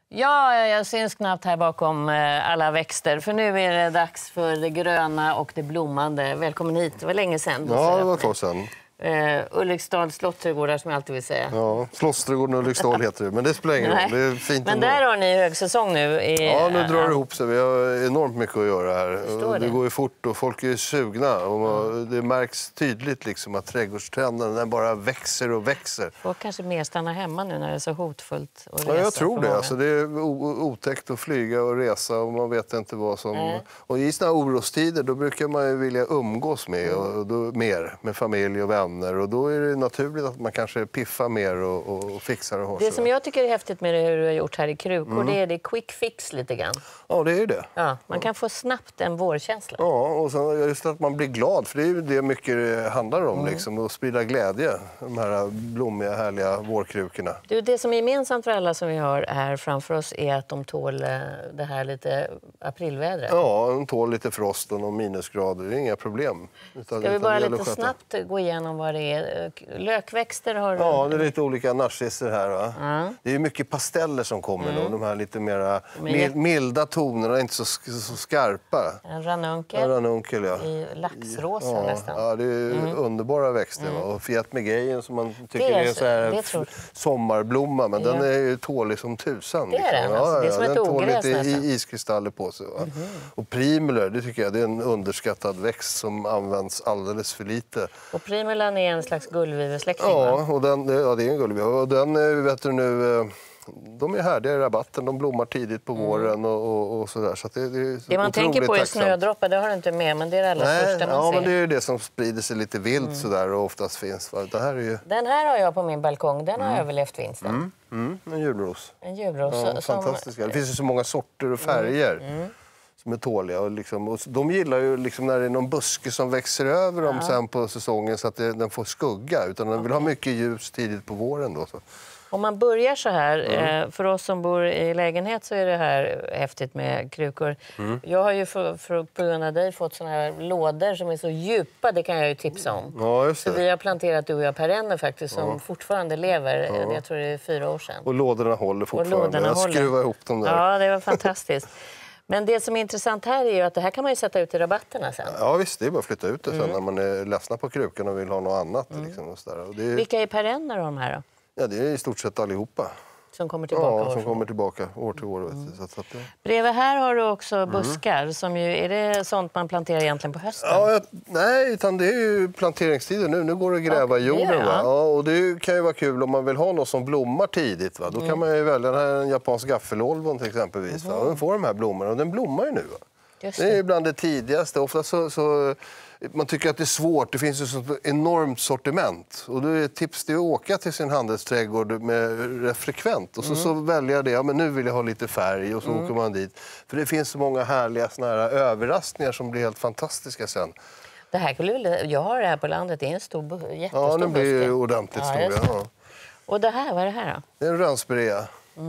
Ja, jag syns knappt här bakom alla växter. För nu är det dags för det gröna och det blommande. Välkommen hit, det var länge sedan. Ja, det var ett tag sedan. Ulriksdals slottsträdgårdar som jag alltid vill säga. Ja, Slottsträdgården Ulriksdal heter det, men det spelar ingen roll. Det är fint. Men ändå. Där har ni högsäsong nu. Ja, nu drar det ihop sig. Vi har enormt mycket att göra här. Det går ju fort och folk är sugna. Och det märks tydligt liksom att trädgårdstrenden den bara växer och växer. Folk kanske mer stannar hemma nu när det är så hotfullt att resa. Ja, jag tror det. Alltså, det är otäckt att flyga och resa och man vet inte vad som... Och i såna orostider då brukar man ju vilja umgås med, och då, mer med familj och vänner. Och då är det naturligt att man kanske piffar mer och fixar och har. Det som jag tycker är häftigt med det hur du har gjort här i krukor, det är det quick fix lite grann. Ja, det är det. Ja, man kan få snabbt en vårkänsla. Ja, och sen just att man blir glad, för det är ju det mycket det handlar om, liksom, att sprida glädje, de här blommiga, härliga vårkrukorna. Du, det som är gemensamt för alla som vi har här framför oss är att de tål det här lite aprilvädret. Ja, de tål lite frost och minusgrader, det är inga problem. Ska vi bara lite snabbt gå igenom vad det är? Lökväxter har du? Ja, det är lite olika narcisser här. Va? Det är mycket pasteller som kommer då, de här lite mera milda tonerna, inte så skarpa. En ranunkel, i laxrosa nästan. Ja, det är underbara växter. Va? Och Fiat Megayen som man tycker är så här sommarblomma, men den är ju tålig som tusan. Det är den, alltså. Det är som ett ogräs lite nästan. iskristaller på sig. Va? Och primuler, det tycker jag, det är en underskattad växt som används alldeles för lite. Och primulan är en slags gullvivesläkting, ja, och det är en gullviva. Och den, vet du nu... De är härdiga i rabatten, de blommar tidigt på våren och sådär. Så det man tänker på är snödroppar, det har du inte med, men det är det allra första man ser. Men det är det som sprider sig lite vilt sådär och oftast finns. Det här är ju... Den här har jag på min balkong, den har överlevt vintern. En julros. En julros. Ja, fantastiska. Det finns ju så många sorter och färger. Som är tåliga och, och de gillar ju när det är någon buske som växer över dem sen på säsongen så att den får skugga, utan den vill ha mycket ljus tidigt på våren då. Så. Om man börjar så här, för oss som bor i lägenhet så är det här häftigt med krukor. Jag har ju på grund av dig fått såna här lådor som är så djupa, det kan jag ju tipsa om. Ja, just det. Så vi har planterat, du och jag, perenner faktiskt som fortfarande lever, jag tror det är 4 år sedan. Och lådorna håller fortfarande, jag skruvar ihop dem där. Ja, det var fantastiskt. Men det som är intressant här är ju att det här kan man ju sätta ut i rabatterna sen. Ja visst, det är bara att flytta ut det sen när man är ledsna på krukan och vill ha något annat. Och det är... Vilka är perenner av de här då? Ja, det är i stort sett allihopa. Som kommer tillbaka som kommer tillbaka år till år. Så att det... Bredvid här har du också buskar. Som ju, är det sånt man planterar egentligen på hösten? Ja, nej, utan det är ju planteringstider nu. Nu går det att gräva i jorden. Va? Ja, och det kan ju vara kul om man vill ha något som blommar tidigt. Va? Då kan man ju välja den här en japansk gaffelolvon till exempelvis. Va? Och den får de här blommorna och den blommar ju nu. Va? Det är bland det tidigaste. Ofta så man tycker att det är svårt. Det finns ju så enormt sortiment. Och då är ett tips att åka till sin handelsträdgård med frekvent. Och så väljer jag det. Ja, men nu vill jag ha lite färg. Och så åker man dit. För det finns så många härliga såna här överraskningar som blir helt fantastiska sen. Det här, jag har det här på landet. Det är en jättestor ja, den blir buske. Ordentligt stor. Ja. Och det här, vad är det här då? Det är en rönsperea.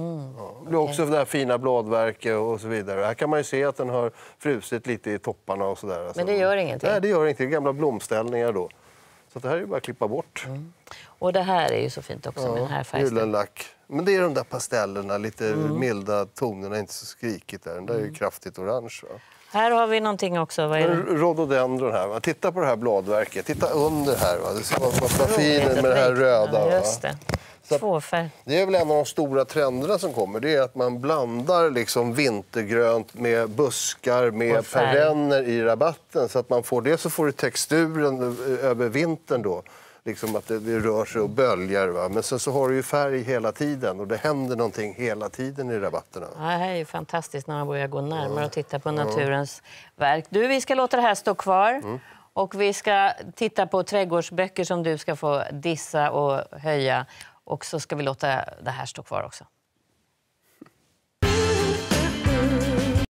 Det blir också det här fina bladverket och så vidare. Här kan man ju se att den har frusit lite i topparna och sådär. Men det gör ingenting? Nej, det gör ingenting. Det är gamla blomställningar då. Så det här är ju bara att klippa bort. Och det här är ju så fint också med den här färgen. Gyllenlack. Men det är de där pastellerna, lite milda tonerna, inte så skrikigt där. Den där är ju kraftigt orange. Va? Här har vi någonting också. Vad är det? Rhododendron här. Va? Titta på det här bladverket. Titta under här. Va? Det ser massa fint med det här röda. Ja, just det. Det är väl en av de stora trenderna som kommer. Det är att man blandar liksom vintergrönt med buskar, med perenner i rabatten. Så att man får det, så får du texturen över vintern då. Liksom att det rör sig och böljar. Va? Men sen så har du ju färg hela tiden och det händer någonting hela tiden i rabatterna. Ja, det här är ju fantastiskt när man börjar gå närmare och titta på naturens verk. Du, vi ska låta det här stå kvar. Och vi ska titta på trädgårdsböcker som du ska få dissa och höja. Och så ska vi låta det här stå kvar också.